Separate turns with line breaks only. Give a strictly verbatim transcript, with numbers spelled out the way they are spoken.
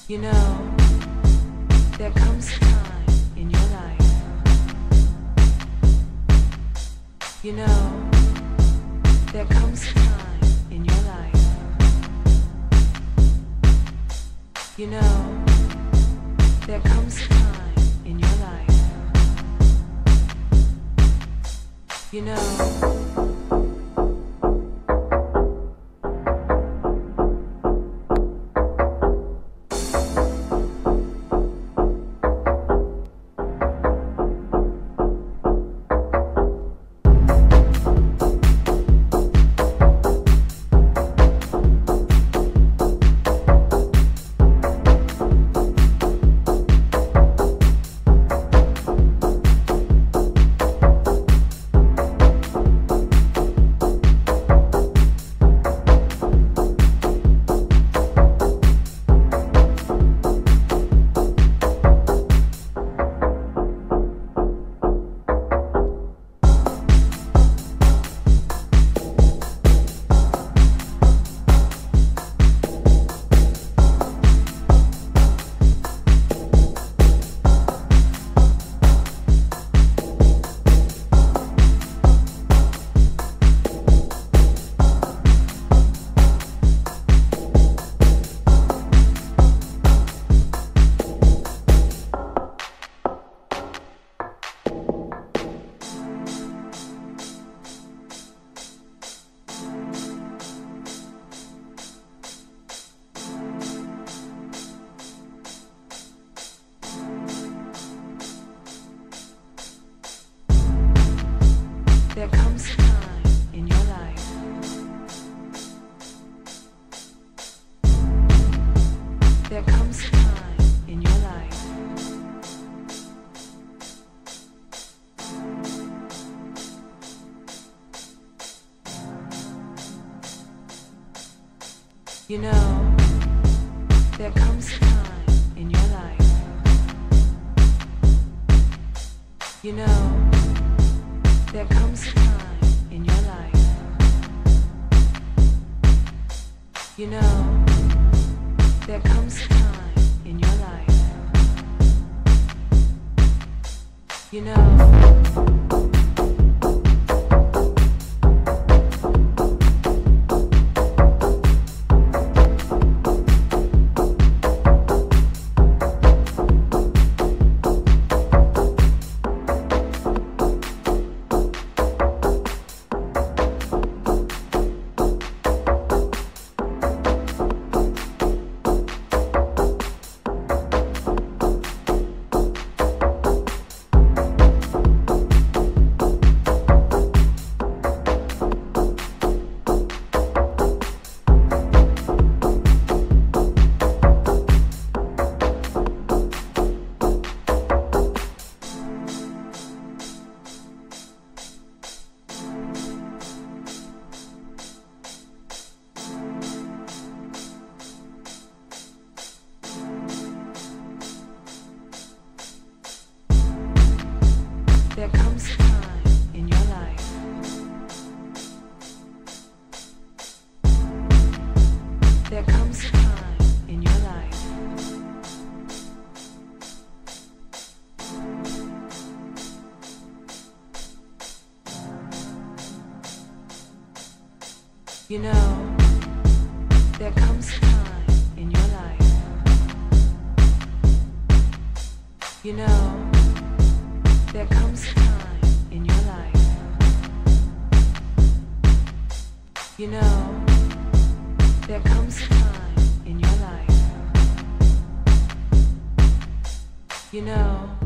You know, there comes a time in your life. You know, there comes a time in your life. You know, there comes a time in your life. You know. There comes a time in your life. There comes a time in your life. You know, there comes a time in your life. You know, there comes a time in your life. You know, there comes a time in your life. You know. There comes a time in your life. There comes a time in your life. You know, there comes a time in your life. You know, there comes a time in your life. You know, there comes a time in your life. You know.